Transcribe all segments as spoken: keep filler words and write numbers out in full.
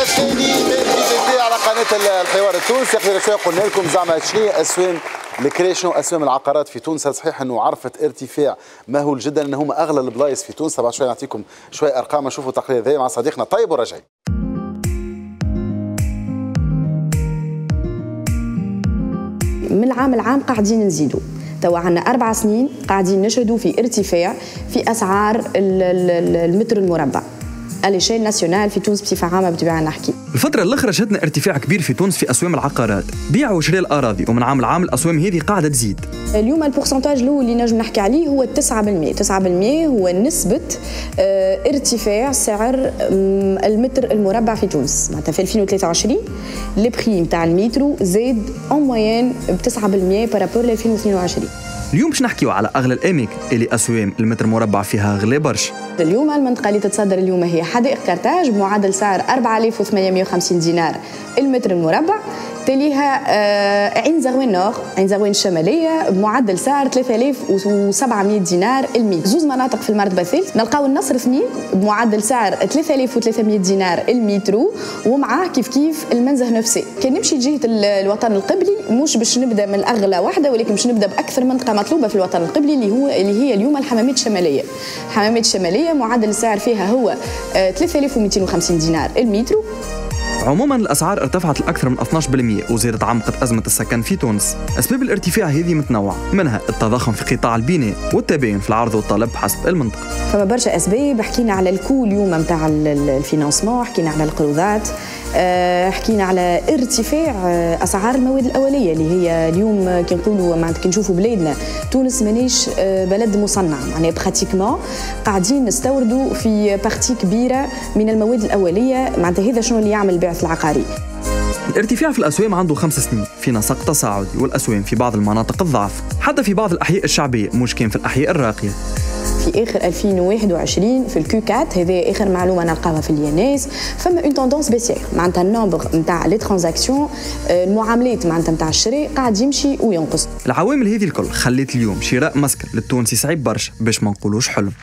الثاني من على قناه الحوار التونسي. قبل شويه قلنا لكم زعما شنو اسوام الكري، شنو اسوام العقارات في تونس. صحيح انه عرفت ارتفاع مهول جدا، ان هما اغلى البلايص في تونس. بعد شويه نعطيكم شويه ارقام. نشوفوا التقرير هذا مع صديقنا طيب وراجعين. من العام العام قاعدين نزيدوا، توا عندنا أربع سنين قاعدين نشهدوا في ارتفاع في أسعار المتر المربع الاشيل ناسيونال في تونس بصفه عامه. بطبيعه نحكي الفتره الاخيره شهدنا ارتفاع كبير في تونس في اسوام العقارات، بيع وشراء الاراضي، ومن عام لعام الاسوام هذه قاعده تزيد. اليوم البورسنتاج الاول اللي نجم نحكي عليه هو تسعة بالمئة. تسعة بالمئة هو نسبه اه ارتفاع سعر المتر المربع في تونس. معناتها في ألفين وثلاثة وعشرين البخي نتاع المترو زاد اون موين ب تسعة بالمئة بارابور ل ألفين واثنين وعشرين. اليوم باش نحكيو على اغلى الاماكن اللي اسوام المتر مربع فيها غلي برشا. اليوم المنطقه اللي تتصدر اليوم هي حدائق كرتاج بمعدل سعر أربعة آلاف وثمانمئة وخمسين دينار المتر المربع. تليها آه عين زغوان نور، عين زغوان الشماليه بمعدل سعر ثلاثة آلاف وسبعمئة دينار المتر. زوز مناطق في المرتبه الثالث نلقاو النصر اثنين بمعدل سعر ثلاثة آلاف وثلاثمئة دينار المترو، ومعاه كيف كيف المنزه نفسه. كان نمشي لجهه الوطن القبلي مش باش نبدا من الاغلى واحده، ولكن باش نبدا باكثر منطقه مطلوبه في الوطن القبلي اللي هو اللي هي اليوم الحمامات الشماليه. الحمامات الشماليه معدل السعر فيها هو ثلاثة آلاف ومئتين وخمسين دينار المترو. عموما الاسعار ارتفعت لاكثر من اثناش بالمئة وزادت عمقت ازمه السكن في تونس. اسباب الارتفاع هذه متنوعه، منها التضخم في قطاع البناء والتباين في العرض والطلب حسب المنطقه. فما برشا اسباب. حكينا على الكول اليوم نتاع الفينانسمون، حكينا على القروضات، حكينا على ارتفاع اسعار المواد الاوليه اللي هي اليوم كي نقولوا معناتها كي نشوفوا بلادنا تونس مانيش بلد مصنع، معناها براتيكمون قاعدين نستوردوا في بارتي كبيره من المواد الاوليه. معناتها هذا شنو اللي يعمل البعث العقاري. الارتفاع في الأسوام عنده خمس سنين في نسق تصاعدي، والأسوام في بعض المناطق الضعف، حتى في بعض الأحياء الشعبية مش كان في الأحياء الراقية. في اخر ألفين وواحد وعشرين في الكيو أربعة، هذه اخر معلومه نلقاها في الياناس، فما اون توندونس بيسير. معناتها النومبر نتاع لي ترانزاكسيون المعاملات معناتها نتاع الشراء قاعد يمشي وينقص. العوامل هذه الكل خلت اليوم شراء مسكن للتونسي صعيب برشا، باش ما نقولوش حلم.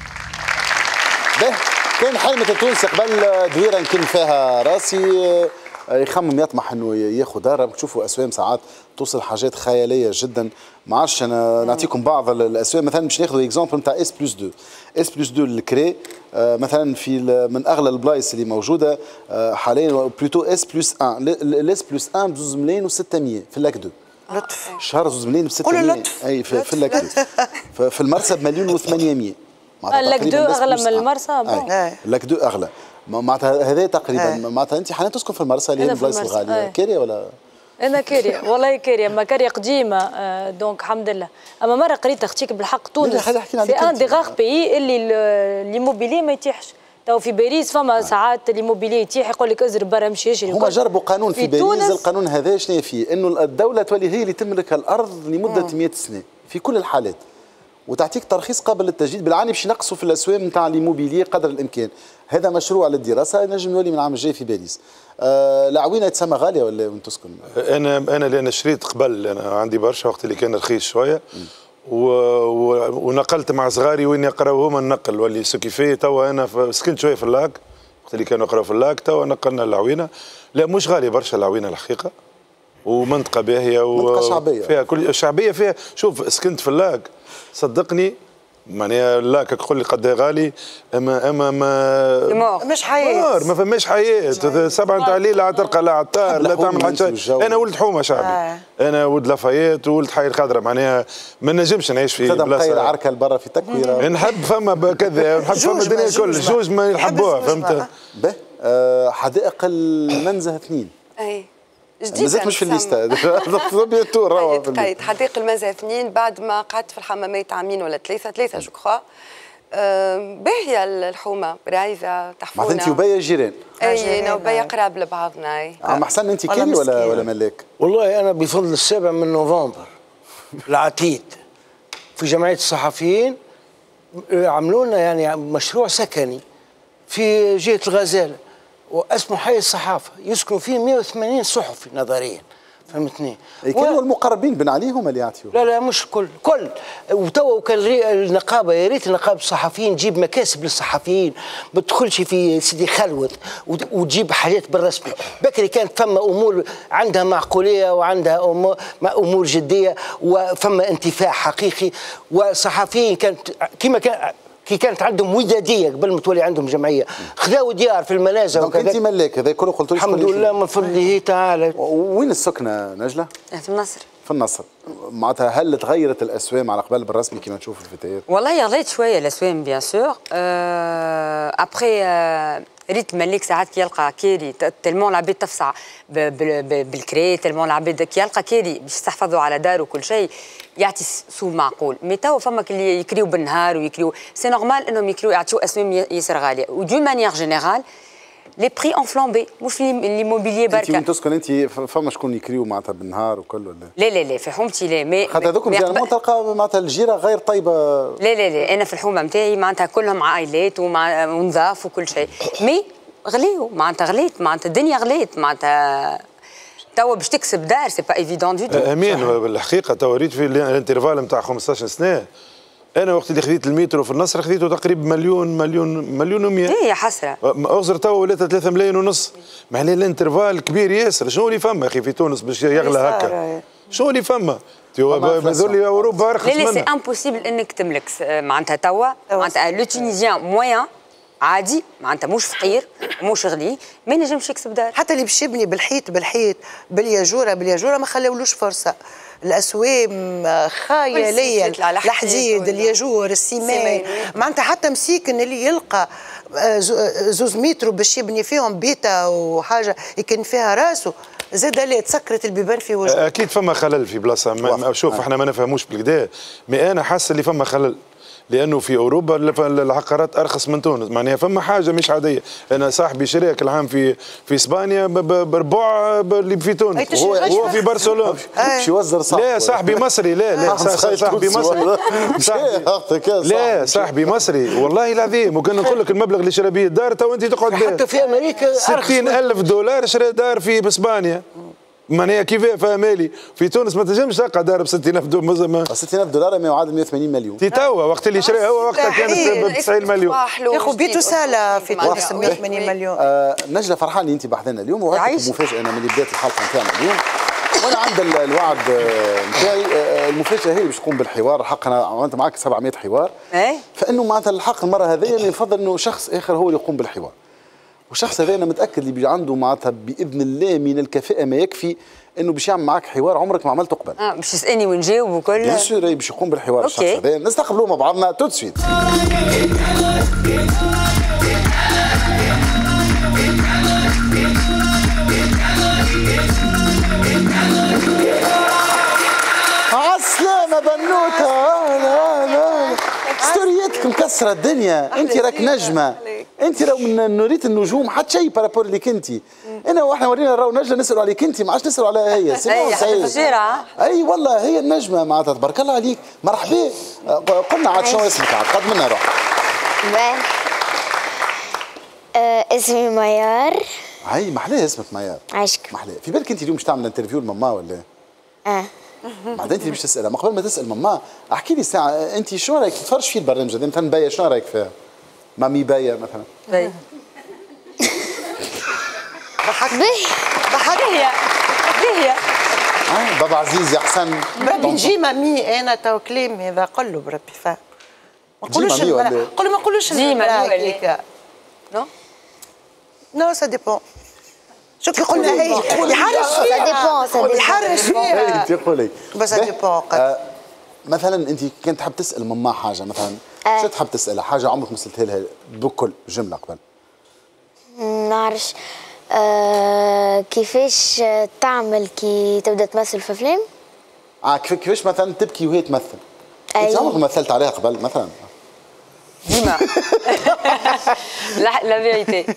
به كان حلمة التونسي قبل دويره نكون فيها راسي يخمم يطمح انه ياخذ دار. تشوفوا اسوام ساعات توصل حاجات خياليه جدا. ما عادش انا نعطيكم بعض الاسوام. مثلا باش ناخذوا اكزومبل نتاع اس بلس اثنين. اس بلس اثنين الكري مثلا في من اغلى البلايص اللي موجوده حاليا بلوتو اس بلس واحد. الاس بلس واحد بزوز ملايين وستمئة في اللاك دو. لطف شهر زوز ملايين وستمئة. اي في, في اللاك دو. في المرسى بمليون وثمانمئة. اللاك دو اغلى من المرسى. اللاك دو اغلى معناتها. هذا تقريبا معناتها انت حاليا تسكن في المرسى اللي هي البلايص الغاليه. كاريه ولا؟ انا كاريه والله كاريه، اما كاريه قديمه دونك الحمد لله. اما مره قريت اختيك بالحق تونس في ان دي غاغ بيي اللي ليموبيلي ما يتيحش. تو في باريس فما ساعات ليموبيلي يتيح يقول لك ازرب برا مشي يشري. هما جربوا قانون في, في باريس. القانون هذا شنو فيه؟ انه الدوله تولي هي اللي تملك الارض لمده مئة سنه في كل الحالات، وتعطيك ترخيص قابل للتجديد. بالعاني باش ينقصوا في الاسوام نتاع ليموبيلي قدر الامكان. هذا مشروع للدراسه نجم نولي من العام الجاي في باريس. آه العوينه يتسمى غاليه ولا وين تسكن؟ انا انا لان شريت قبل، انا عندي برشا وقت اللي كان رخيص شويه و... و... ونقلت مع صغاري وين يقراو هما النقل واللي سكيفيه. توا انا ف... سكنت شويه في اللاك وقت اللي كانوا يقراو في اللاك. توا نقلنا العوينه. لا مش غاليه برشا العوينه الحقيقه، ومنطقه باهيه و... منطقه شعبيه فيها كل شعبيه فيها. شوف سكنت في اللاك صدقني معناها لا تقول لي قد غالي، اما اما ما مش حياه ما فماش حياه. سبعة نتاع الليل لا ترقى لا عطار لا تعمل حتى شيء. انا ولد حومه شعبي. آه. انا ولد لافايات وولد حي الخضراء. معناها ما نجمش نعيش في بلاصه خير عركه لبرا في تكويره. نحب فما كذا نحب فما الدنيا الكل جوج ما يحبوها فهمت. به آه حدائق المنزه اثنين. اي جديد مازلت مش في الليسته. قيد حديقة المنزه اثنين بعد ما قعدت في الحمامات عامين ولا ثلاثه ثلاثه جو كخوا. باهيه الحومه رايزه تحفونه. معناتها انت وبيا جيران. اي انا وبيا قراب لبعضنا. اي عم حسن انت كيري ولا ولا ملاك؟ والله انا بفضل السابع من نوفمبر العتيد في جمعيه الصحفيين عملوا لنا يعني مشروع سكني في جهه الغزاله واسمه حي الصحافه، يسكن فيه مئة وثمانين صحفي نظريا. فهمتني؟ كانوا و... المقربين بن علي هم اللي يعطيوا. لا لا مش كل كل وتوا كان النقابه يا ريت نقابه الصحفيين تجيب مكاسب للصحفيين، ما تدخلش في سيدي خلوت وتجيب حاجات بالرسمي. بكري كانت فما امور عندها معقوليه وعندها امور امور جديه وفما انتفاع حقيقي، والصحفيين كانت كما كان كي كانت عندهم وداديه قبل ما تولي عندهم جمعيه، خذاو ديار في المنازل وكذا. انت ملاك هذا كله قلت لي الحمد لله من فضله تعالى. وين السكنه نجله؟ في النصر. في النصر. معناتها هل تغيرت الاسوام على قبل بالرسمي كما نشوف في الفتيات؟ والله غليت شويه الاسوام بيان سور. ابخي ريت مليك ساعات كي يلقى كيري تلمون العباد تفصع بالكري، تلمون العباد كي يلقى كيري باش تحفظوا على دار وكل شيء يعطي سوق معقول. مي توا فما اللي يكريو بالنهار ويكريو سي نورمال انهم يكريو يعطيو اسوام ياسر غاليه. ودو مانيير جينيرال لي بري اون فلامبي، مش ليموبيليي بركه. انت وين تسكن انت فما شكون يكريو معناتها بالنهار وكل ولا؟ لا لا لا في حومتي لا. مي خاطر هذوك جيرالمون تلقى معناتها الجيره غير طيبه. لا لا لا انا في الحومه نتاعي معناتها كلهم عائلات ومع ونظاف وكل شيء، مي غليو معناتها غليت معناتها الدنيا غليت معناتها توا باش تكسب دار سي با ايفيدون دو تو. امين بالحقيقه توا ريت في الانترفال نتاع خمسطاش سنه، انا وقت اللي خذيت المترو في النصر خذيته تقريبا مليون مليون مليون و100. ايه يا حسره. اغزر توا ولات ثلاثة ملايين ونص، معناها الانترفال كبير ياسر. شنو اللي فما اخي في تونس باش يغلى هكا؟ شنو اللي فما؟ هذول اوروبا ارخص منها. لا لا سي امبوسيبل انك تملك معناتها توا معناتها لو تونيزيان مويان عادي معناتها مش فقير ومش غني ما ينجمش يكسب دار. حتى اللي باش يبني بالحيط بالحيط بالياجوره بالياجوره ما خلاولوش فرصه. الاسوام خياليه، الحديد الياجور السيمان معناتها حتى مسيكن اللي يلقى زوز مترو باش يبني فيهم بيته وحاجه يكن فيها راسه زاد لا تسكرت البيبان في وجهه. اكيد فما خلل في بلاصه. شوف احنا ما نفهموش بالكدا، مي انا حاسس اللي فما خلل لانه في اوروبا العقارات ارخص من تونس، معناها فما حاجه مش عاديه. انا صاحبي شريك العام في في اسبانيا بربع اللي في تونس وهو, هو في برشلونه باش يوزر صاحبي. لا صاحبي مصري. لا لا صاحبي مصري. لا صاحبي مصري والله العظيم. وكان نقول لك المبلغ اللي شرى به الدار تو انت تقعد به حتى في امريكا ستين ألف دولار شرى دار في اسبانيا. معناها كيف فهمالي في تونس ما تنجمش تلقى دار ب ستين ألف دولار. ستين ألف دولار ما يعادل مئة وثمانين مليون. تي توا وقت اللي شراها هو وقتها كانت ب تسعين مليون. يا اخو بيتو ساله في تونس مئة وثمانين مليون. آه نجله فرحان اللي انت بحذنا اليوم وهذه مفاجاه. انا من بدايه الحلقه نتاعنا اليوم وانا عند الوعد نتاعي المفاجاه هي باش تقوم بالحوار. الحق انا عملت معك سبعمئة حوار فانه معناتها الحق المره هذه نفضل انه شخص اخر هو اللي يقوم بالحوار. والشخص هذا انا متاكد اللي بيجي عنده معناتها باذن الله من الكفاءه ما يكفي انه باش يعمل معك حوار عمرك ما عملته قبل. اه باش تسالني ونجاوب وكل بيان سور باش يقوم بالحوار. الشخص هذا نستقبلوه مع بعضنا تو سويت. عالسلامة بنوتة. ستورياتك مكسرة الدنيا. انت راك نجمة. انت لو من نوريت النجوم حتى شيء بارابور ليك انت. انا واحنا ورينا راهو نجله نسالوا عليك انت ما عادش نسالوا على هي. اي حتى اي والله هي النجمه معناتها تبارك الله عليك. مرحبا. قلنا عاد شنو اسمك عاد قد منا روح. أه اسمي ميار. هاي محلاه اسمك ميار. عشك محلاه. في بالك انت اليوم باش تعمل انترفيو لماما ولا؟ اه بعدين انت باش تسالها. ما قبل ما تسال ماما احكي لي ساعه انت شنو رايك تفرج في البرنامج هذا مثلا بايه شنو رايك فيها؟ مامي بايه مثلا. بايه ضحك ضحك هي هي اه بابا عزيز يا حسن. بربي نجي مامي انا تو كلام هذا قول بربي فاهم. ما نقولوش قول ما نقولوش هكاك. نو نو سا ديبون. شو كي قلنا هي يحرش سا ديبون سا ديبون يحرش فيها. انت قولي بس سا ديبون. مثلا انت كنت تحب تسال ماما حاجه مثلا شو تحب تسالها حاجه عمرك ما سالتها لها بكل جمله قبل؟ نعرفش. آه كيفاش تعمل كي تبدا تمثل في افلام؟ اه كيفاش مثلا تبكي وهي تمثل؟ انت عمرك ما مثلت عليها قبل مثلا؟ ديما لا لا فيريتي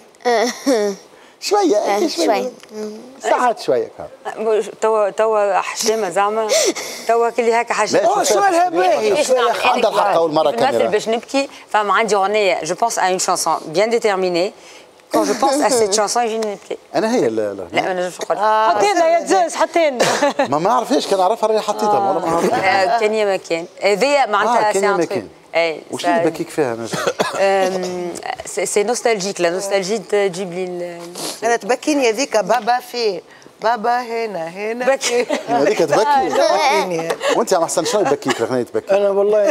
شويه شويه ساعات شويه توا توا حشامه زعما توا كلي هكا حاجه سؤالها باهي عندها الحق اول مره كان باش نبكي فما عندي اغنيه جو بونس ا اون شانسون بيان ديتيرميني كون جو بونس ا سيت شانسون يجيني نبكي. انا هي لا لا لا ما نجمش نقول. حطي لنا يا زوز حطي لنا. ما ما نعرفهاش كان نعرفها راني حطيتها والله ما نعرفها. كان يا ما كان هذيا معناتها سي ان تروك. اي وش اللي بكيك فيها نجم؟ سي نوستالجيك لا نوستالجي تجيب لي انا تبكيني هذيك بابا في بابا هنا هنا بكي هذيك تبكي. وانت يا محسن شنو يبكيك الاغنيه تبكي؟ انا والله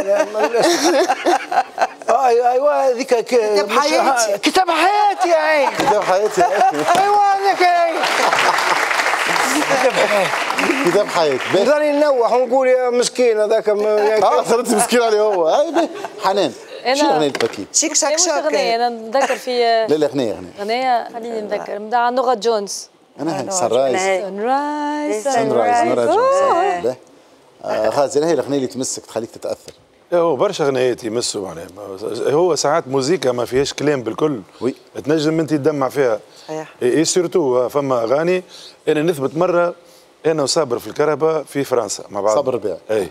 ايوه هذيك كتاب حياتي كتاب حياتي يا عين كتاب حياتي ايوه هذاك يا عين كتاب حياتي كتاب حياتي نظني ننوح ونقول يا مسكين هذاك اه صرت مسكين عليه هو. هاي حنان شنو الاغنيه اللي تبكي؟ شيك شاك شاك. اغنيه انا نتذكر في لا لا اغنيه اغنيه اغنيه خليني نتذكر نتاع نوغا جونز. انا سان رايز سان رايز سان رايز نورا جونز. غازي انا هي الاغنيه اللي تمسك تخليك تتاثر. هو برشا اغنيات يمسوا معناها هو ساعات موزيكا ما فيهاش كلام بالكل وي تنجم انت تدمع فيها. صحيح. اي سورتو فما اغاني انا نثبت مره انا وصابر في الكهرباء في فرنسا مع بعض. صابر ربيع. اي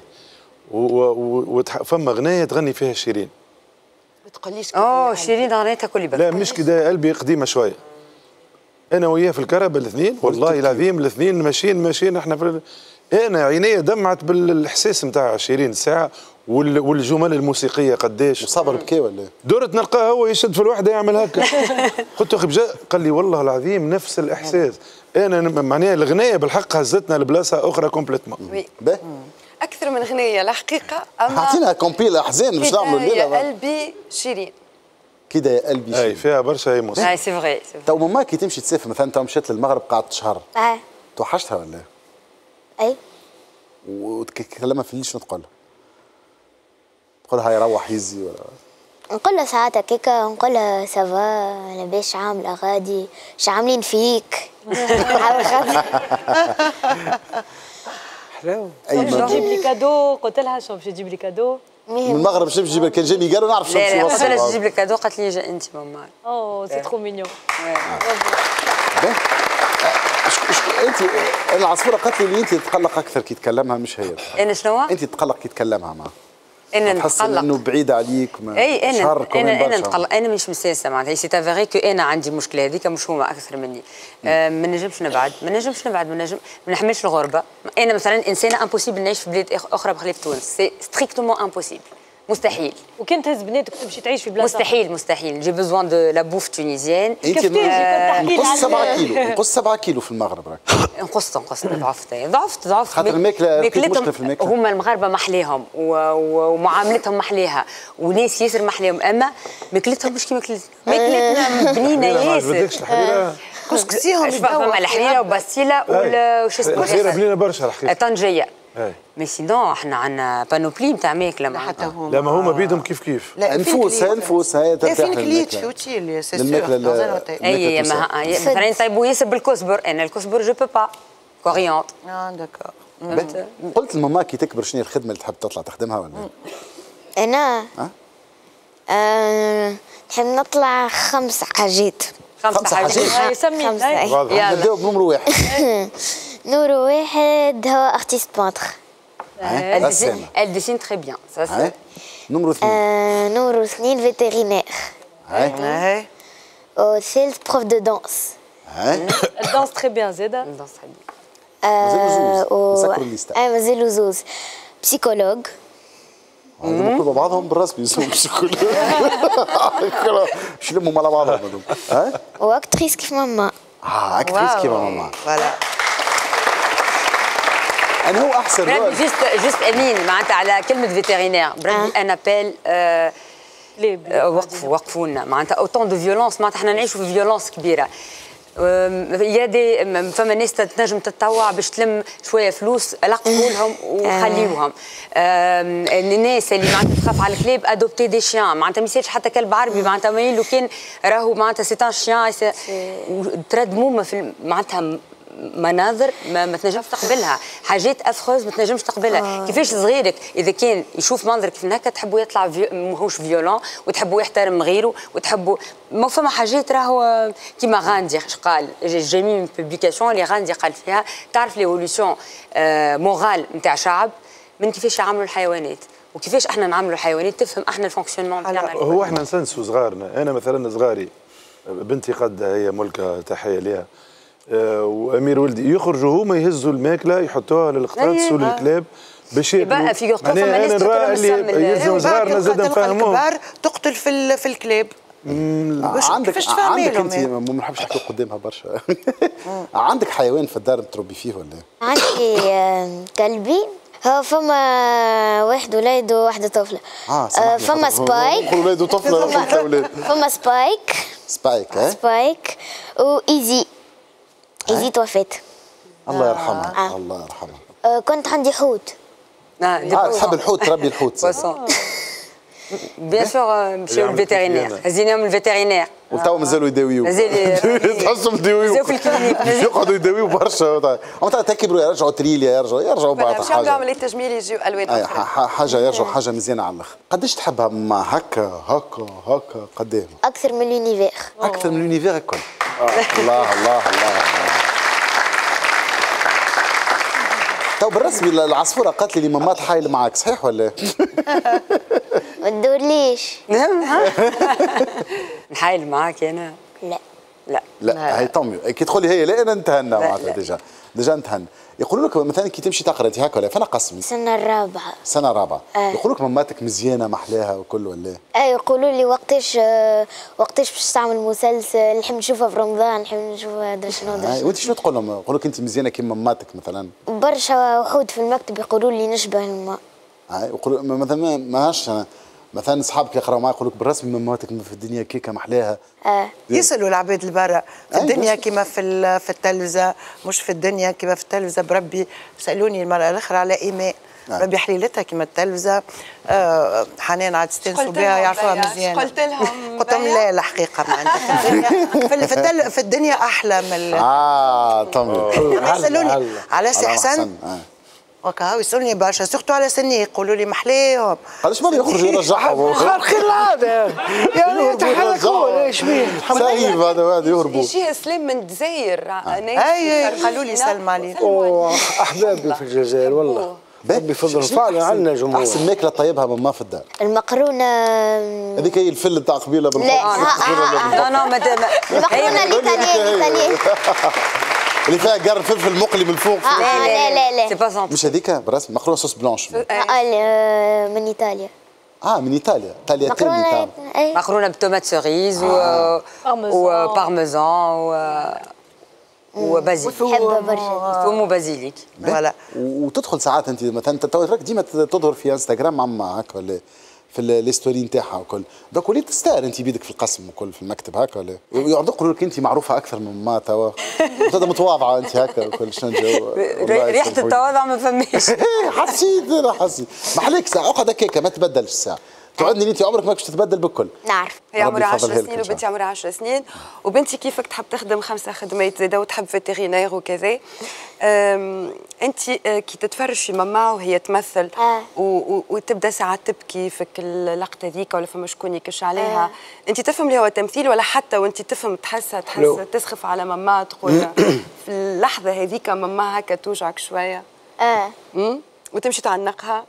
وفما اغنيه تغني فيها شيرين. ما تقوليش اوه شيرين اغنيتها كل بالك. لا مش كده قلبي قديمه شويه. انا وياه في الكهرباء الاثنين والله العظيم الاثنين ماشيين ماشيين احنا في انا عيني دمعت بالاحساس نتاع شيرين الساعه والجمل الموسيقيه قداش. وصابر بكي ولا؟ درت نلقاه هو يشد في الوحده يعمل هكا. قلت له اخي بجا قال لي والله العظيم نفس الاحساس. انا معناها الاغنيه بالحق هزتنا لبلاصه اخرى كومبليتمون. اكثر من اغنيه الحقيقه اما اعطينا كومبيل احزان باش نعملوا الليله. يا قلبي شيرين كده يا قلبي شيرين. اي فيها برشا ايموس. اي سي فغي. تو ماما كي تمشي تسافر مثلا تو مشيت للمغرب قعدت شهر. اه توحشتها ولا؟ اي وتكلمها في الليل شنو تقول لها؟ تقول لها يروح يزي ولا؟ نقول له ساعات هكاكا نقول له سافا لاباس عامله غادي اش عاملين فيك. حلاوه. باش تجيب لي كادو قلت لها شو باش تجيب لي كادو من المغرب باش تجيب كان جاني قالوا نعرف شنو لا لا قلت لها باش تجيب لك كادو قالت لي جا انت ماما. اوه سي ترو مينيون. انت العصفوره قالت لي اللي انت تتقلق اكثر كي تكلمها مش هي. انا شنو؟ انت تتقلق كي تكلمها معها. انا تحس نتقلق انه بعيده عليك ما اي انا انا انا نتقلق. انا مش مساسه معناتها سي افيري كو انا عندي مشكله هذيك مش هما اكثر مني. آه ما نجمش نبعد ما نجمش نبعد ما نجم ما نحملش الغربه. انا مثلا انسانه امبوسيبل نعيش في بلاد اخرى بخلاف تونس سي ستريكتومون امبوسيبل مستحيل. وكان تهز بناتك تمشي تعيش في بلاصه مستحيل مستحيل جي بوزوان دو لا بوف تونيزيان. انت نقص سبعة كيلو نقص سبعة كيلو في المغرب راك. نقصت نقصت ضعفت ضعفت ضعفت خاطر الماكله مشكله في الماكله. هما المغاربه محليهم ومعاملتهم محليها وناس ياسر محليهم اما ماكلتهم مش كيما ماكلتنا. ماكلتنا بنينه ياسر. كسكسيهم فما الحريره وبسيله وش اسمه الحريره بنينه برشا الحقيقه. طنجيه. مي سينون احنا عندنا بانوبلي نتاع ماكله حتى هما. لا ما هما بيدهم كيف كيف. نفوس نفوس هاي ترتاح فين كليت في اوتيل سي سور. اي مثلا يطيبوا ياسر بالكزبر انا الكزبر جو بو با كورياندر. اه داكور. قلت لماما كي تكبر شنو الخدمه اللي تحب تطلع تخدمها ولا؟ انا أه نحب نطلع خمس حاجات. خمس حاجات. يسمي يلا نبداو بنمرو واحد. نور واحد هو ارتيست بانتر. Elle dessine très bien. Ça c'est. نمرو اثنين. نمرو اثنين فيترينير. هاي. والثالث بروف دو دانس. هاي. الدانس تري بيان زاده. الدانس تري بيان. مازالوا زوز نسكروا الليسته. اه مازالوا زوز. بسيكولوج. هذوما كلهم بعضهم بالرسمي يسموا بسيكولوج. شلموا مع بعضهم هذوما. ها؟ واكتريس كيف ماما. اه اكتريس كيف ماما. فوالا. انا هو احسن رول. جست جست امين معناتها على كلمه فيترينير بربي ان ابيل وقفوا وقفوا لنا معناتها اوتون دو فيولونس معناتها احنا نعيشوا في فيولونس كبيره. يا دي فما ناس تنجم تتطوع باش تلم شويه فلوس لقفوا لهم وخليوهم. الناس اللي معناتها تخاف على الكلاب ادوبتي دي شيان معناتها ما يصيرش حتى كلب عربي معناتها ما لو كان راهو معناتها سي ان شيان تردمومه في معناتها مناظر ما, ما تنجمش تقبلها حاجات افخوز ما تنجمش تقبلها. آه. كيفاش صغيرك اذا كان يشوف منظر كيف هكا تحبوا يطلع في... ماهوش فيولون وتحبوا يحترم غيره وتحبوا ما فما حاجات راهو كيما غاندي قال جميع من بوبليكاسيون اللي غاندي قال فيها تعرف ليفوليسيون آه مورال نتاع شعب من كيفاش يعاملوا الحيوانات وكيفاش احنا نعاملوا الحيوانات تفهم احنا الفونكسيونمون نتاعنا. هو احنا نسنسوا صغارنا. انا مثلا صغاري بنتي قد هي ملكه تحيه ليها. آه وامير ولدي يخرجوا هما يهزوا الماكله يحطوها للقطاطس وللكلاب باش بقى في قطه انا نرى اللي يلزم صغارنا زاد نفهموهم. الكبار تقتل في في الكلاب. عندك عندك انت ما نحبش نحكي قدامها برشا. عندك حيوان في الدار تربي فيه ولا؟ عندي كلبي. هو فما واحد ولاد وواحدة طفلة. اه فما سبايك. ولاد وطفلة وطفلة ولاد. فما سبايك. سبايك ها؟ سبايك وإيزي. إيزي توفت. الله يرحمها الله يرحمها. كنت عندي حوت. اه تحب الحوت تربي الحوت. بيان سور مشاو للفيتيرينير هزيناهم للفيتيرينير وتوا مازالوا يداويو مازال تحسهم يداويو مازالوا في الكلينيك يقعدوا يداويو برشا اما تكبروا يرجعوا تريليا يرجعوا يرجعوا بعض حاجه يعملوا عمليه تجميل يجيو الوان اخرى حاجه يرجعوا حاجه مزيانه على الاخر. قداش تحبها مع هكا هكا هكا قدام؟ اكثر من لونيفير. اكثر من لونيفير الكل. الله الله الله. تو بالرسمي العصفوره قالت لي مامات حايل معاك صحيح ولا؟ ما تدورليش. نحايل معاك انا؟ لا لا لا هي طمي كي تقول لي هي لا انا نتهنى معناتها ديجا ديجا نتهنى. يقولوا لك مثلا كي تمشي تقرا انت هكا ولا فانا قسمي السنه الرابعه السنه الرابعه آه. يقولوا لك ماماتك مزيانه محلاها وكل ولا؟ اه يقولوا لي وقتاش وقتاش باش تعمل مسلسل نحب نشوفها في رمضان نحب نشوفها دا شنو دا شنو. وانت شنو تقول لهم؟ يقولوا لك انت مزيانه كيما ماماتك مثلا؟ برشا وحود في المكتب يقولوا لي نشبه الماء. اه يقولوا مثلا ماهاش مثلا اصحابك يقراوا معاك يقولوا لك بالرسمي ماماتك في الدنيا كيكه محلاها. اه يسالوا العباد البرا في الدنيا كيما في في التلفزه مش في الدنيا كيما في التلفزه بربي. سالوني المره الاخرى على ايماء ربي حليلتها كيما التلفزه. آه حنان عاد تستانسوا بها يعرفوها مزيان. قلت لهم قلت لهم لا الحقيقه ما عندها في الدنيا في الدنيا احلى من اه طمي. يسالوني على سي حسن وكا يسالوني برشا سورتو على سني يقولوا لي محليهم. علاش ما يخرجوا يرجعوا؟ خير العاده يعني يتحركوا ايش بيه؟ صحيح هذا هذا يهربوا. يجيه سلام من الجزائر اي قالوا لي سلم عليك. احبابي في الجزائر والله ربي يفضل فعلا عندنا جمهور. احسن ماكله طيبها ماما في الدار؟ المقرونه هذيك هي الفل نتاع قبيله بالخبز. لا لا لا المقرونه الايطاليه الايطاليه اللي فيها قرن فلفل مقلي من فوق. لا لا لا لا مش هذيك بالرسم مقرونه صوص بلانش. اه من ايطاليا. اه من ايطاليا ايطاليا مقرونه بتومات سوريز وبارميزان وبازيليك. نحبها برشا. ثوم وبازيليك. فوالا. وتدخل ساعات انت مثلا راك ديما تظهر في انستغرام مع مع هكا ولا في لي ستوري نتاعها وكل دوك وليت ستار انت بيدك في القسم وكل في المكتب هكا ولا يقعدوا يقولوا لك انت معروفه اكثر من ما توا وتبدا متواضعه انت هكا وكل شنو الجو. ريحه التواضع ما فماش. حسيت انا حسيت ما عليك ساعه اقعد هكاك ما تبدلش الساعه تعودني انت عمرك ما باش تتبدل بالكل. نعرف. هي عمرها عشر سنين وبنتي عمرها عشر سنين وبنتي كيفك تحب تخدم خمسه خدمات زاده وتحب فيتيرينير وكذا. انت كي تتفرج في ماما وهي تمثل آه. وتبدا ساعات تبكي فيك اللقطه ذيك ولا فما شكون يكش عليها آه. انت تفهم اللي هو تمثيل ولا حتى وانت تفهم تحسها تحس تسخف على ماما تقول في اللحظه هذيك ماما هكا توجعك شويه اه وتمشي تعلقها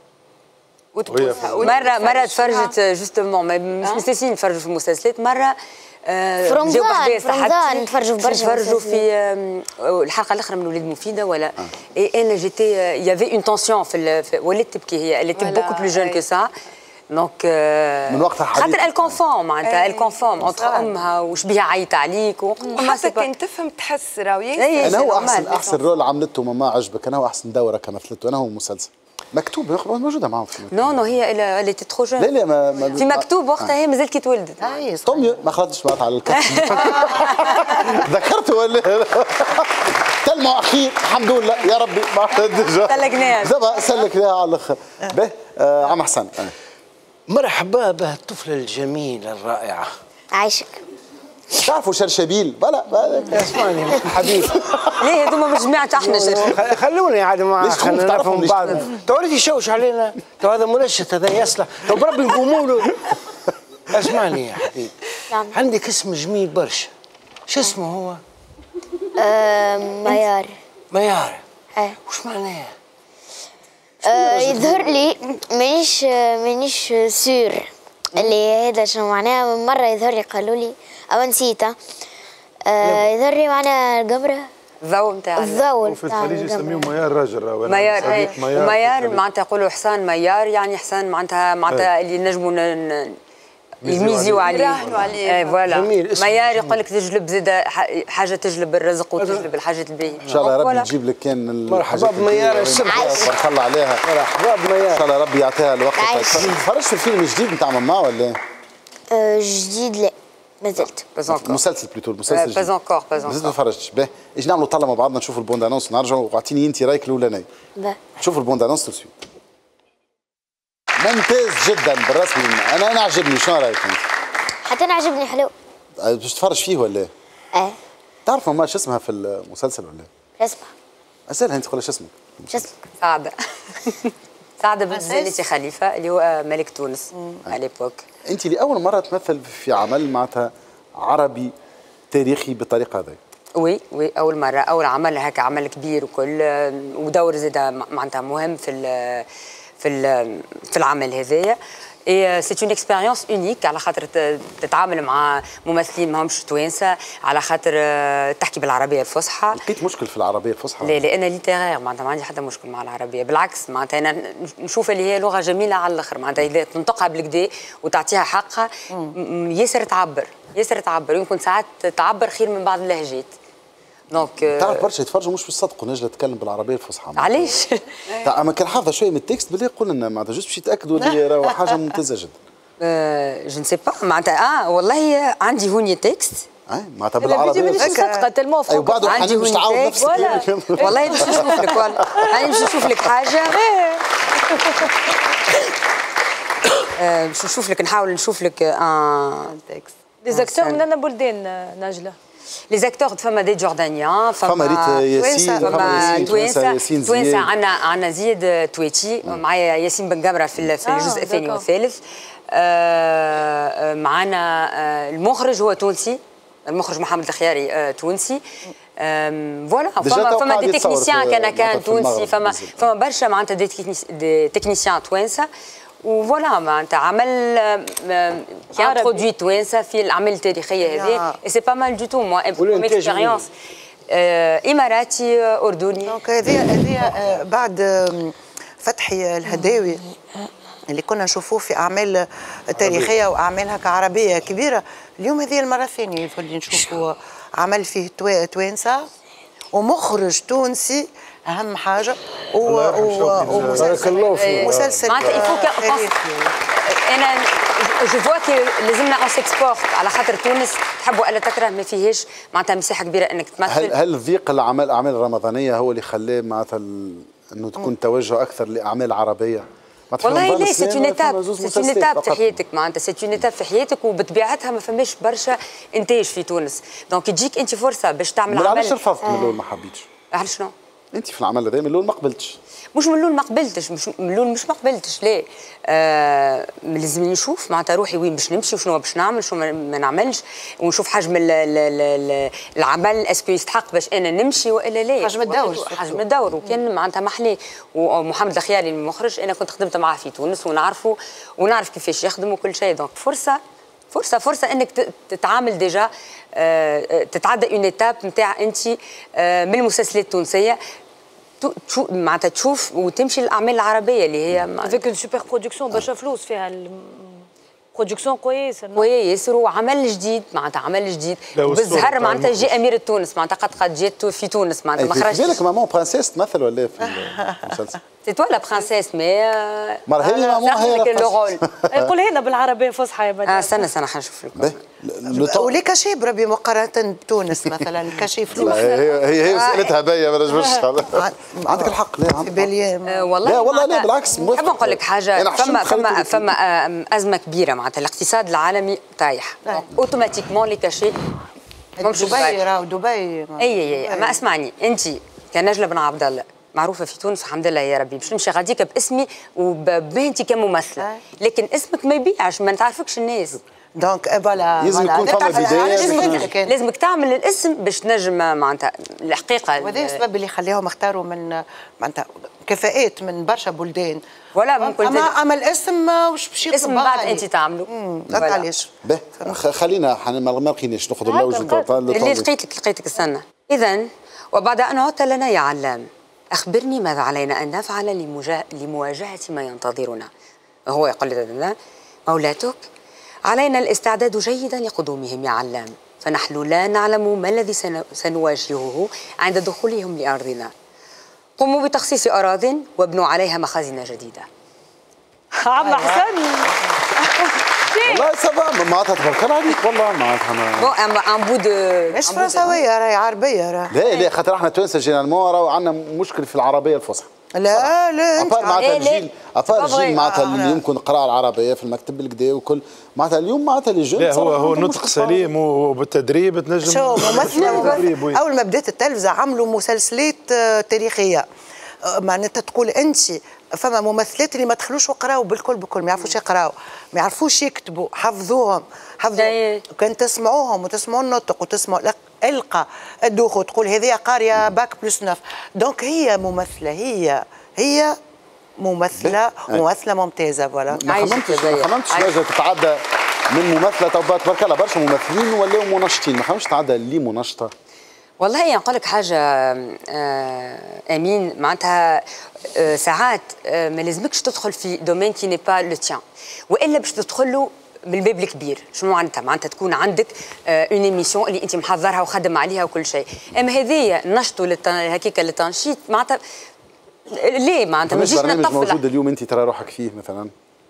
مرة مرة تفرجت جوستومون مش مستنسين نتفرجوا في المسلسلات مرة في رمضان في رمضان نتفرجوا برشا نتفرجوا في الحلقة الأخرى من ولاد مفيدة ولا اي انا جيتي يافي اون تونسيون في ولات تبكي هي اللي تي بوكو بلو جون كو سا دونك من وقتها حديث خاطر الكونفورم معناتها الكونفورم انتر امها وش بها عيط عليك وحتى كان تفهم تحس راهو انا هو احسن احسن رول عملته ماما عجبك انا هو احسن دوره كمثلته انا هو مسلسل مكتوب موجوده معاهم في نو نو هي اللي تي ترو جون. لا لا ما, ما في مكتوب وقتها هي مازال كي تولدت. طمي ما خرجتش معاها على الكتف. ذكرته ولا تلمع اخير الحمد لله يا ربي ما ديجا سلكناها زبا سلكناها على الاخر. به آه عم حسن مرحبا به الطفله الجميله الرائعه عايشك. تعرفوا شرشبيل بلا اسمعني حبيبي ليه هذوما مش جماعة احنا شرشبيل خلوني عاد ما خلينا نعرفهم بعض. تو ريت يشوش علينا تو هذا منشط هذا يصلح تو بربي نقوموا له. اسمعني يا حبيبي عندك اسم جميل برشا شو اسمه هو؟ ميار. ميار ايه وش معناه؟ يظهر لي مانيش مانيش سور اللي هذا شنو معناها؟ من مرة يظهر لي قالوا لي أو نسيتها آه يظهر لي معناها القمرة الضوء نتاع الضوء وفي الخليج يسميوه ميار راجل. ميار ميار, ميار معناتها يقولوا حسان ميار، يعني حسان معناتها معناتها اللي نجموا يميزيو عليه يراهنوا عليه. اي فوالا ميار يقول لك تجلب زاد حاجه تجلب الرزق وتجلب الحاجات الباهيه. ان شاء الله ربي يجيب لك كان مرحبا بميار السمحه بارك الله عليها. مرحبا بميار ان شاء الله ربي يعطيها الوقت. تفرجت في الفيلم الجديد نتاع ماما ولا؟ أه جديد لا مازلت. مسلسل بلوتو المسلسل باز انكور باز انكور مازلت ما تفرجتش. باهي اجي نعملوا طلة مع بعضنا نشوفوا البوند انونس ونرجعوا واعطيني انت رايك الاولاني. نشوفوا البوند انونس تو سويت. ممتاز جدا بالرسمي. انا انا عجبني. شنو رايك انت؟ حتى انا عجبني حلو. باش تتفرج فيه ولا؟ اه. تعرف ماما شو اسمها في المسلسل ولا؟ اسمها. اسالها انت قول شو اسمك؟ شو اسمك؟ سعدة. سعدة بن زينتي خليفة اللي هو ملك تونس على ليبوك. انت لاول مرة تمثل في عمل معناتها عربي تاريخي بالطريقة هذه. وي وي اول مرة، اول عمل هكا عمل كبير وكل ودور زاد معناتها مهم في ال في ال في العمل هذايا. اي سي اون اكسبيريونس اونيك على خاطر تتعامل مع ممثلين ماهمش توانسه، على خاطر تحكي بالعربيه الفصحى. لقيت مشكل في العربيه الفصحى؟ لا لا انا ليتيرير معناتها ما عندي حتى مشكل مع العربيه، بالعكس معناتها انا نشوف اللي هي لغه جميله على الاخر، معناتها اذا تنطقها بالكدا وتعطيها حقها ياسر تعبر ياسر تعبر، يمكن ساعات تعبر خير من بعض اللهجات. دونك تعرف برشا يتفرجوا مش بالصدق ونجي نتكلم بالعربيه الفصحى. علاش؟ اما كان حافظه شويه من التكست بالله قول لنا معناتها جوست باش يتاكدوا اللي راهو حاجه ممتازه جدا. أه جو نسي با معناتها اه والله عندي هوني تكست. اي معناتها بالعربيه مش صدقه تلمو اي وبعده عندي باش تعاود نفس والله باش نشوف لك والله انا باش نشوف لك حاجه باش نشوف لك نحاول نشوف لك ان تكست. لي زاكتور من انا بلدان نجله. لي زاكتور فما دي جوردانيان، فما ريت ياسين، فما توانسه توانسه عندنا عندنا زياد تويتي، معايا ياسين بن جمره في في الجزء الثاني والثالث. معنا المخرج هو تونسي، المخرج محمد الخياري تونسي. فوالا فما فما دي تكنيسيان كان كان تونسي، فما فما برشا معناتها دي تكنيسيان توانسه. وفوالا معناتها عمل كان برودوي توانسه في الاعمال التاريخيه هذه، سي با مال دو تو موا اون اكسبيريونس اماراتي اردني. دونك هذه هذه بعد فتحي الهداوي اللي كنا نشوفوه في اعمال تاريخيه واعمال هكا عربيه كبيره، اليوم هذه المره الثانيه اللي نشوفوا عمل فيه توانسه ومخرج تونسي اهم حاجه ومسلسل مسلسل معناتها انا جو فوا كي لازمنا اون سيكسبورت على خاطر تونس تحب والا تكره ما فيهاش معناتها مساحه كبيره انك تمثل. هل هل ضيق الاعمال الاعمال الرمضانيه هو اللي خلاه معناتها انه تكون توجه اكثر لاعمال عربيه؟ والله لا سي اون ايتاب سي اون ايتاب في حياتك معناتها سي اون ايتاب في حياتك وبطبيعتها ما فماش برشا انتاج في تونس، دونك تجيك انت فرصه باش تعمل عمل. علاش رفضت من الاول ما حبيتش؟ علاش شنو؟ انت في العمل هذا من الاول ما قبلتش؟ مش من الاول ما قبلتش، مش من الاول مش ما قبلتش لا. آه لازم نشوف معناتها روحي وين باش نمشي وشنو باش نعمل شنو ما نعملش، ونشوف حجم ال ال ال العمل اسكو يستحق باش انا نمشي والا لا. حجم الدور حجم الدور وكان معناتها محلي. ومحمد الخياري المخرج انا كنت خدمت معاه في تونس ونعرفه ونعرف كيفاش يخدم وكل شيء، دونك فرصه فرصه فرصه انك تتعامل ديجا آه تتعدى اون ايتاب نتاع انت آه من المسلسلات التونسيه معناتها تشوف وتمشي للاعمال العربيه اللي هي افيك اون سوبر برودكسيون برشا فلوس فيها برودكسيون كويسه قويه ياسر وعمل جديد معناتها عمل جديد بالزهر معناتها جي اميره تونس معناتها قد قد جات في تونس معناتها ما خرجتش. بالك مامون برانسيس تمثل ولا في المسلسل؟ سي توا لا برانسيس مي مرة هي مامون هي لو رول. يقول هنا بالعربيه فصحى يا بدر. اه استنى استنى خلينا نشوف لك. ولي كاشي بربي مقارنه بتونس مثلا كاشي فلوس. هي هي هي مسالتها باهيه ما نجمش. عندك الحق. لا والله لا والله لا بالعكس. نحب نقول لك حاجه، فما فما فما ازمه كبيره معناتها الاقتصاد العالمي طايح اوتوماتيكمون لي كاشي دبي راهو دبي. اي اي ما اسمعني انت كنجله بن عبد الله معروفه في تونس الحمد لله يا ربي، باش نمشي غاديك باسمي وبمهنتي كممثله، لكن اسمك ما يبيعش ما نتعرفكش الناس. دونك فوالا لازم يكون فما بداية. لازمك تعمل الاسم باش تنجم معناتها الحقيقه. وهذا السبب اللي خليهم اختاروا من معناتها كفاءات من برشا بلدان. ولا ممكن اما اما الاسم واش باش يطلب اسم بعد انت تعملوا. هكا علاش. خلينا ما لقيناش ناخذ اللوز. اللي لقيت لك لقيتك استنى. اذا وبعد ان عدت لنا يا علام اخبرني ماذا علينا ان نفعل لمواجهه ما ينتظرنا. هو يقول لي مولاتك علينا الاستعداد جيدا لقدومهم يا علام، فنحن لا نعلم ما الذي سنواجهه عند دخولهم لأرضنا. قوموا بتخصيص أراضٍ وابنوا عليها مخازن جديدة. عم حسن والله سافا معناتها تفكر عليك والله معناتها بون ان بو دو مش فرنساوية راهي عربية راهي. لا لا خاطر احنا توانسه جينيرالمون راهو عندنا مشكل في العربية الفصحى. لا لا انت معناتها الجيل افار الجيل معناتها اللي يمكن قراءة العربية في المكتب بالكدا وكل معناتها اليوم معناتها لي جون. لا هو هو نطق سليم وبالتدريب تنجم. شو ممثلة اول ما بدات التلفزة عملوا مسلسلات تاريخية معناتها تقول انت فما ممثلات اللي ما دخلوش وقراوا بالكل بالكل ما يعرفوش يقراوا ما يعرفوش يكتبوا حفظوهم حفظوا كان تسمعوهم وتسمعوا النطق وتسمعوا القى الدوخ وتقول هذه قاريه باك بلس نف. دونك هي ممثله هي هي ممثله ممثله ممتازه فوالا. ما خممتش ما خممتش لازم تتعدى من ممثله تو تبارك الله برشا ممثلين ولاو منشطين ما خممتش تتعدى اللي منشطه. والله نقول لك حاجه امين معناتها ساعات ما لازمكش تدخل في دومين كي ني با لو تيان والا باش تدخل له من الباب الكبير. شنو معناتها؟ معناتها تكون عندك اون ايميسيون اللي انت محضرها وخدم عليها وكل شيء. اما هذيا نشطوا هكاك للتنشيط معناتها ليه معناتها ما نجيش نطفل. برنامج موجود اليوم انت ترى روحك فيه مثلا؟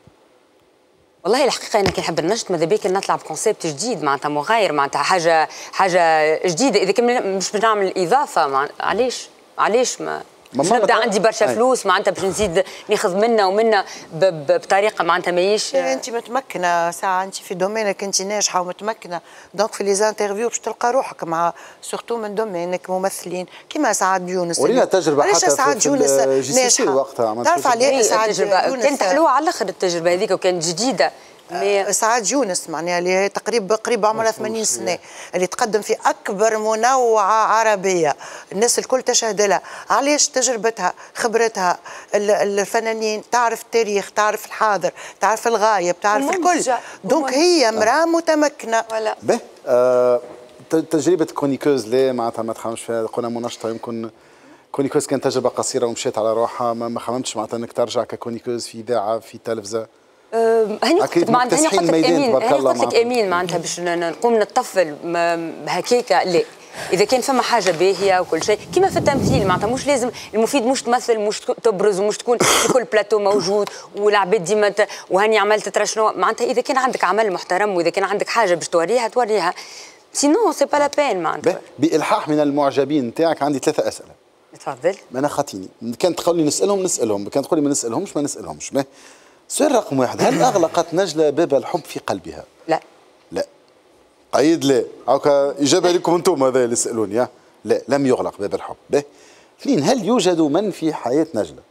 والله الحقيقه انا كي نحب النشط ماذا بيك نطلع بكونسيبت جديد معناتها مغاير معناتها حاجه حاجه جديده. اذا كان مش بنعمل اضافه مع... علاش علاش ما باش نبدا عندي برشا فلوس معناتها باش نزيد ناخذ منا ومنا بطريقه معناتها ماهيش. انت متمكنه ساعه انت في دومينك انت ناجحه ومتمكنه دونك في لي زانترفيو باش تلقى روحك مع سورتو من دومينك ممثلين كيما سعاد يونس. ورينا تجربه حتى سعاد يونس ناجحه وقتها تعرف عليه سعاد يونس كانت حلوه على الاخر التجربه هذيك وكانت جديده. سعاد يونس معناها اللي هي تقريبا قريب عمرها ثمانين سنه اللي تقدم في اكبر منوعه عربيه الناس الكل تشهد لها. علاش؟ تجربتها خبرتها الفنانين تعرف التاريخ تعرف الحاضر تعرف الغايب تعرف الكل. دونك هي امراه متمكنه. به آه تجربه كونيكوز ليه معناتها ما تخممش فيها قلنا منشطه يمكن كونيكوز كانت تجربه قصيره ومشيت على روحها ما خممتش معناتها انك ترجع ككونيكوز في اذاعه في تلفزه. هاني قلت معناتها هاني قلت لك امين هاني قلت لك امين معناتها باش نقوم نتطفل هكاكا لا. اذا كان فما حاجه باهيه وكل شيء كيما في التمثيل معناتها مش لازم المفيد مش تمثل مش تبرز ومش تكون في كل بلاتو موجود والعباد ديما وهاني عملت ترى شنو معناتها. اذا كان عندك عمل محترم واذا كان عندك حاجه باش توريها توريها سينو سي با لا بين معناتها. بالحاح من المعجبين نتاعك عندي ثلاثه اسئله. تفضل. انا خاطيني كانت تقول لي نسالهم نسالهم كانت تقول لي ما نسالهمش ما نسالهمش. سؤال رقم واحد هل اغلقت نجله باب الحب في قلبها؟ لا. لا. قيد لا. هاكا اجابه لكم انتم هذا اللي سالوني. لا لم يغلق باب الحب. به. اثنين هل يوجد من في حياه نجله؟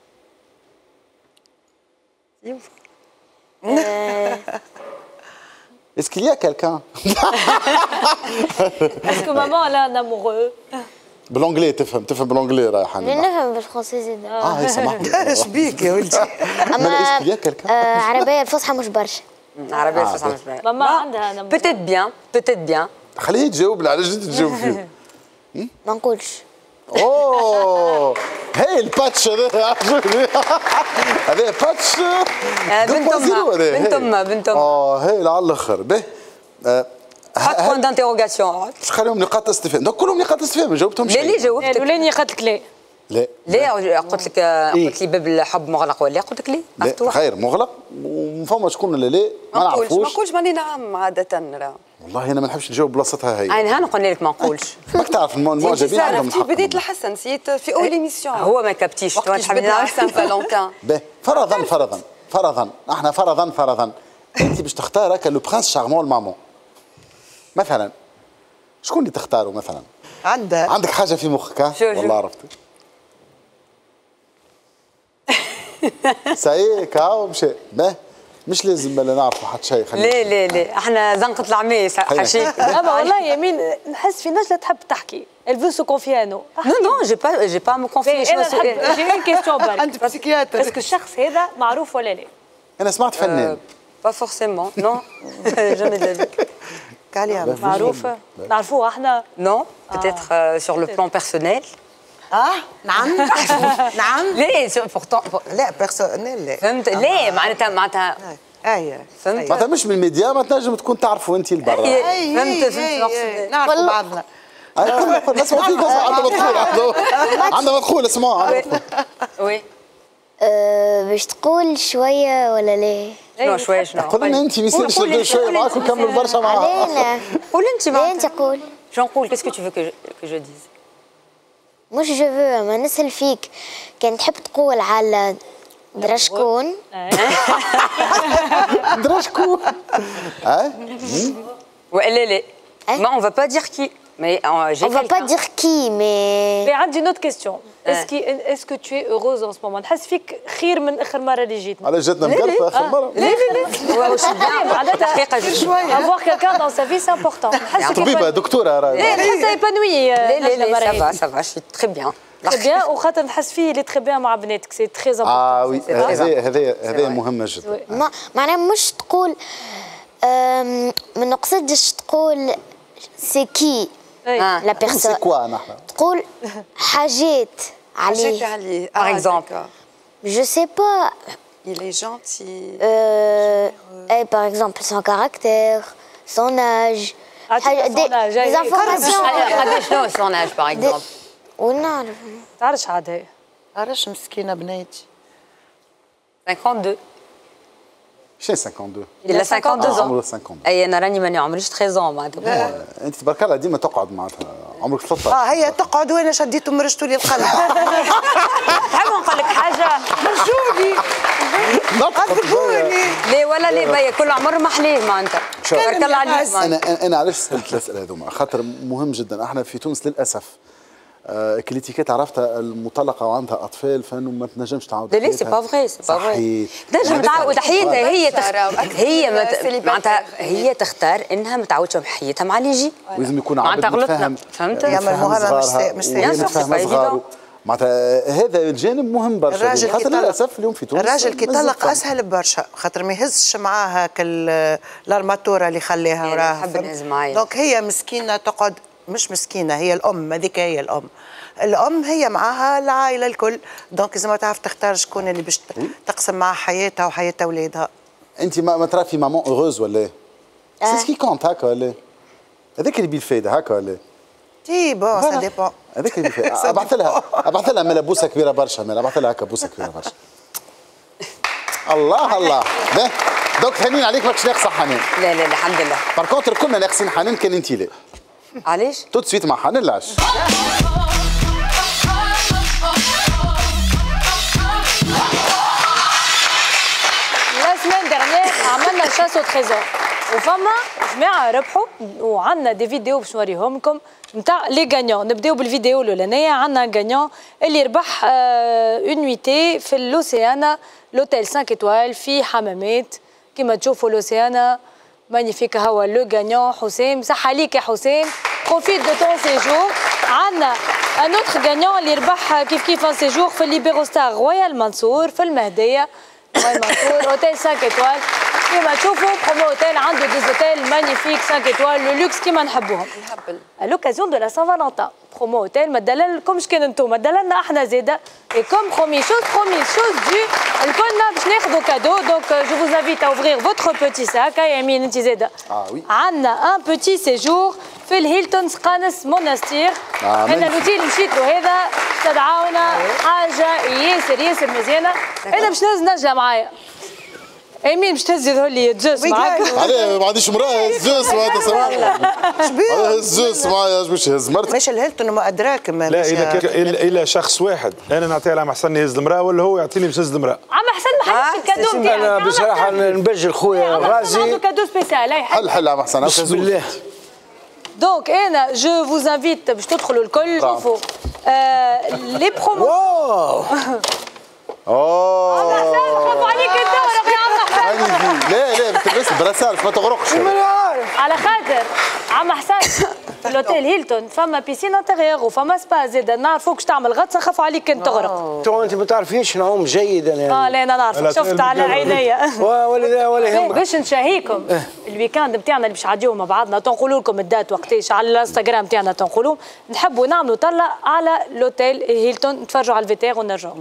Est-ce qu'il y a quelqu'un? Est-ce que maman elle a un amoureux? بالانجلي تفهم تفهم بالانجلي رايحه لا نفهم بالفرنسي زيد. اه هي سامحني ايش بيك يا ولدي؟ اما عربيه الفصحى مش برشا. عربيه الفصحى مش برشا. ماما عندها انا بوتيت بيان بوتيت بيان. خليه يتجاوب على جد تجاوب فيه. ما نقولش. اوه هي الباتش هذا عجبني. هذا باتش بنت امها بنت امها بنت امها. اه هي على الاخر به. حط بوان دانتيروغاسيون. باش خليهم نقاط استفهام، دوك كلهم نقاط استفهام ما جاوبتهمش. لا ليه جاوبتك؟ الاولاني قالت لك لا. لا لا قلت لك قلت لي باب الحب مغلق ولا قلت لك ليه مفتوح. خير مغلق وفما شكون اللي لا ما نعرفوش. ما نقولش ماني نعم عادة راه. والله انا ما نحبش نجاوب بلاصتها هي. انا هنا قلنا لك ما نقولش. ماك تعرف المعجبين عندهم الحق. بديت الحسن نسيت في اول ايميسيون. هو ما كابتيش تو تحب سان فالونتان. باهي فرضا فرضا فرضا احنا فرضا فرضا انت باش تختار هكا لو برانس شارمون مامون مثلا شكون اللي تختاروا مثلا؟ عندك عندك حاجه في مخك ها؟ والله عرفتي. ساي كاو مشي باهي مش لازم لا نعرفوا حتى شيء. لا لا لا احنا زنقة العميس حشيك. اما والله يمين نحس في نجلة تحب تحكي. Elle veut se confier à nous. Non non, j'ai pas j'ai pas à me confier. انا نحب جي une question برك. انت بسيكياتر. اسكو الشخص هذا معروف ولا لا؟ انا سمعت فنان. Pas forcément, non. Jamais de la vie. كاليا معروف نعرفوه احنا. Non, peut-être euh, sur le plan personnel. اه نعم نعم. ليه pourtant لا بيرسونيل لا. فهمت ليه معناتها معناتها ايوه فهمت معناتها مش من الميديا ما تنجم تكون تعرفوا انت البرا. فهمت فهمت نعرفوا بعضنا. اسمع فيك عندها مدخول عندها مدخول اسمع. وي باش تقول شويه ولا ليه؟ شنو شويه شنو؟ قول لنا انت ما يصيرش نبداو شويه معاك ونكملوا برشا معاك. علينا. قول انت ليه انت قول؟ جو نقول qu'est-ce que tu veux que je que je dise؟ مش جو فو ما نسأل فيك كان تحب تقول على درا شكون؟ درا شكون؟ اه والا لا ما on va pas dire qui mais j'ai On va pas dire qui mais Mais عندي une autre question. Est-ce que est-ce que tu es heureuse en ce moment؟ نحس فيك خير من اخر مره اللي جيتنا. على جاتنا مقلبه اخر مره. لا لا لا واش معناتها حقيقه شويه. Avoir quelqu'un dans sa vie c'est important. نحس طبيبه دكتوره راهي. لا نحسها ايبانوي. لا لا لا ça va ça va je suis très bien. Très bien وخاطر نحس فيه اللي تري بيان مع بناتك سي تري امبورتون. اه وي هذا هذا هذا مهمه جدا. ما معناها مش تقول ما نقصدش تقول سي كي لا بيرسون. سي كوا نحن. تقول حاجات حاجات عليه. عليه. Par exemple. Je sais pas. Il est gentil. Euh, et par exemple son caractère, son âge. Des, des informations. قداش شنو son âge par exemple؟ ونعرف. تعرفش عاد هي. عرش مسكينه بناتي. cinquante-deux. شنو خمسة وخمسين؟ Il a cinquante-deux ans. عمره خمسة وخمسين. اي انا راني ماني عمريش ثلاثة عشر معناتها. انت تبارك الله ديما تقعد معناتها عمرك ثلاثة عشر. اه هي تقعد وانا شديته مرشتوا لي القلب. تحب نقول لك حاجه؟ مرشوني. عذبوني. لا ولا لا بيا كل عمر محليه معناتها. تبارك الله عليك. انا انا علاش سالت الاسئله هذوما؟ خاطر مهم جدا احنا في تونس للاسف آه كليتيكات عرفتها المطلقه وعندها اطفال فانه ما تنجمش تعاود. لا سي با فغي سي با فغي. تنجم تعاود حياتها هي هي معناتها هي تختار انها ما تعاودش حياتها مع اللي يجي. لازم يكون عبد متفاهم. فهمت؟ يعملوها مش مش معناتها هذا الجانب مهم برشا. الراجل خاطر للاسف اليوم في تونس الراجل كي يطلق اسهل برشا خاطر ما يهزش معاها الارماتوره اللي خليها وراها. نحب نهز معايا. دونك هي مسكينه تقعد مش مسكينه هي الام هذيك هي الام. الام هي معاها العائله الكل دونك لازم ما تعرف تختار شكون اللي باش تقسم معها حياتها وحياه اولادها. انت ما, ما ترى في مامون اوغوز ولا ايه؟ سي سكي كونت هكا ولا ايه؟ هذاك اللي بالفايده هكا ولا ايه؟ تي بون سا ديبون. هذاك اللي بالفايده ابعث لها ابعث لها مالا بوسه كبيره برشا مالا ابعث لها هكا بوسه كبيره برشا. الله الله ده دونك هانين عليك ماكش ناقصه حنان. لا لا لا الحمد لله. بار كونتر كلنا ناقصين حنان كان انت لا. علاش؟ توت سويت مع حنان العش. لا سمان ديرنيير عملنا شاس او تريزور وفما جماعه ربحوا وعندنا دي فيديو باش نوريهم لكم نتاع لي غانيون. نبداو بالفيديو الاولانيه. عندنا غانيون اللي ربح اون نويتي في الاوسيانا لوتيل خمسة ايطوال في حمامات كما تشوفوا الاوسيانا مانيفيك. هو لو غانيون حسام. صحه ليك يا حسام. بروفيت دو تون سيجور. عندنا ان اوتر غانيون اللي ربح كيف كيف ان سيجور في الليبيرو ستار رويال منصور في المهديه. رويال منصور اوتيل خمسة ايطوال كما تشوفوا برومو اوتيل عنده دي اوتيل مانيفيك خمسة ايطوال لو لوكس كيما نحبوهم. نهبل. à l'occasion de la Saint-Valentin. Promo hôtel ما دللكمش كان انتم ما دللنا احنا زاده. Et comme promis chose promis chose due الكلنا باش ناخذوا كادو. Donc je vous invite à ouvrir votre petit sac. يا يمين انت زاده. اه وي. عندنا un petit séjour في الهيلتون سقانس مونستير. آه انا الاوتيل مشيت له هذا استدعاونا حاجه ياسر ياسر مزيانه. انا باش نهز نجله معايا. امين باش تهز يظهر لي الزوز معاك. عليه ما عنديش مراه الزوز معناتها سامحني. شبيه؟ الزوز معايا باش يهز مرتك. مش الهيلتون ما ادراك. لا اذا الا شخص واحد انا نعطيها لعم حسن يهز المراه ولا هو يعطيني باش يهز المراه. عم حسن ما حلش الكادو نتاعك. انا بصراحه نبجل خويا غازي. عنده كادو سبيسيال. حل حل عم حسن. بسم الله. دونك انا جو فوز انفيت باش تدخلوا الكل شوفوا لي برومو. واو اوه خافوا عليك انت ولا يا عم حسن. هاني لا لا تلبس البراسال ما تغرقش. على خاطر عم حسن في الاوتيل هيلتون فما بيسين انتيريور وفما سبا زاد نعرفوك تعمل غطسه خافوا عليك كنت تغرق. تو انت ما تعرفيش نعوم جيد انا. اه لا انا نعرفك شفت على عينيا. ولا ولا يهمك. باش نشاهيكم الويكاند نتاعنا اللي باش نعديوه مع بعضنا تنقولوا لكم الدات وقتاش على الانستغرام نتاعنا تنقولوا نحبوا نعملوا طلة على الاوتيل هيلتون نتفرجوا على الفيتير ونرجعوا.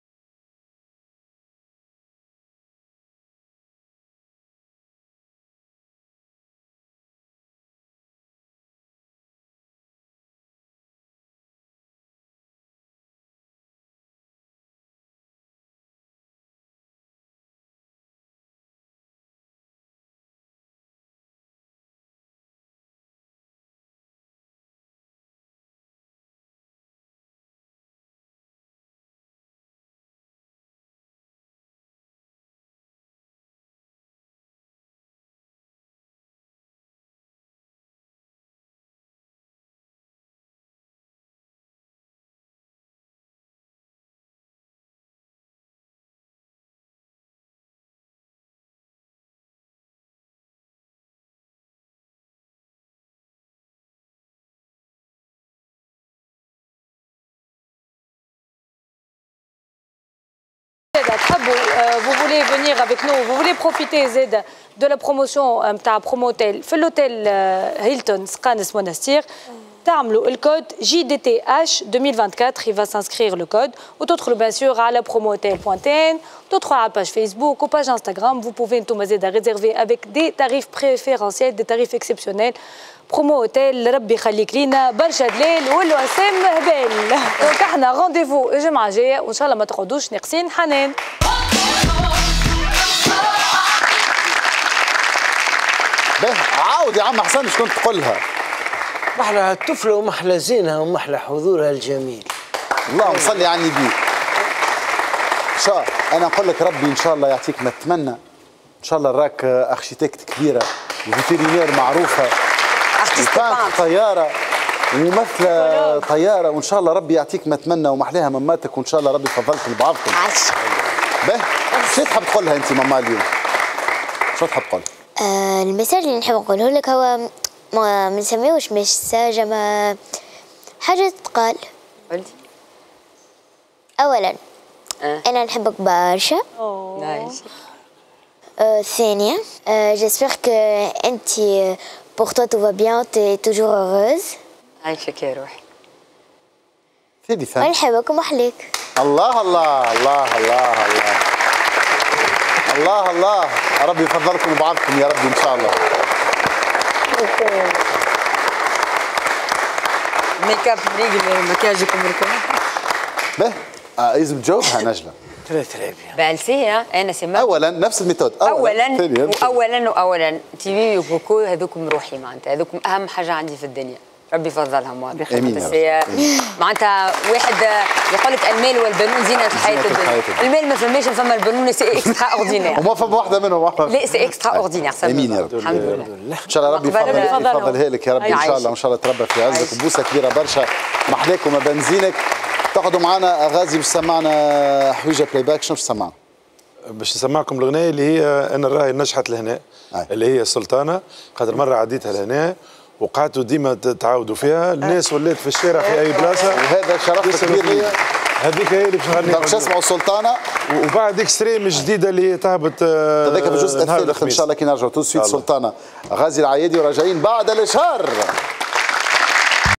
Vous voulez venir avec nous, vous voulez profiter de la promotion de Promotel في l'hôtel Hilton Scanes Monastir. تعملوا الكود جي دي تي اش deux mille vingt-quatre, il va s'inscrire le code. Ou تدخلوا bien sûr على promotel point n, تدخلوا على page Facebook ou page Instagram. Vous pouvez انتم زيدا réserver avec des tarifs préférentiels, des tarifs exceptionnels. برومو اوتيل ربي يخليك لينا برشا دليل والوسام هبال. دونك احنا رونديفو الجمعه الجايه وان شاء الله ما تقعدوش ناقصين حنان. باهي عاود يا عم حسن شكون تقولها؟ محلى الطفله ومحلى زينها ومحلى حضورها الجميل. اللهم صل على النبي. شا انا نقول لك ربي ان شاء الله يعطيك ما تتمنى. ان شاء الله راك اركيتكت كبيره وفيترينير معروفه. طياره وممثله طياره وان شاء الله ربي يعطيك ما تمنى ومحلاها مماتك وان شاء الله ربي يفضلكم لبعضكم. باهي شو تحب تقولها انت ماما اليوم؟ شو تحب تقول؟ آه المثال اللي نحب نقوله لك هو ما نسميهوش مساج ما حاجه تقال. قلتي؟ اولا أه. انا نحبك برشا. نايس. آه ثانيا آه جيسبر كو انت pour toi tout va bien, tu es toujours heureuse. عايشك يا روحي. ثالثا نحبك ومحليك. الله الله الله الله الله الله الله ربي يفضلكم وبعضكم يا ربي ان شاء الله. ميك اب ريجل مكياجكم لكم. باهي لازم تجاوبها نجله. ثلاثة ربيع. بالسيها انا سمعت. اولا نفس الميثود. اولا اولا واولا واولا تي في وكوكو هذوكم روحي معناتها هذوكم اهم حاجه عندي في الدنيا. ربي يفضلهم بخير. معناتها واحد يقول لك المال والبنون زينة الحياة الدنيا. المال ما فماش فما البنون سي اكسترا اوردينير. وما فما واحدة منهم. لا سي اكسترا اوردينير. امين يا رب. الحمد لله. ان شاء الله ربي يفضلها لك يا ربي ان شاء الله وان شاء الله تربى في عزك وبوسة كبيرة برشا محلاك وما بنزينك. تاخذوا معنا غازي باش سمعنا حويجة بلاي باك. شنو باش تسمعنا؟ باش نسمعكم الغناية اللي هي انا راهي نجحت لهنا اللي هي السلطانة. خاطر مرة عديتها لهنا وقعدوا ديما تعاودوا فيها. الناس ولات في الشارع في اي بلاصه وهذا شرف كبير ليا. هذيك هي اللي باش نغنيها. باش نسمعوا السلطانه وبعد اكستريم الجديده اللي تهبط هذاك في الجزء الثالث ان شاء الله كي نرجعوا تو سويت سلطانه غازي العيادي وراجعين بعد الاشهار.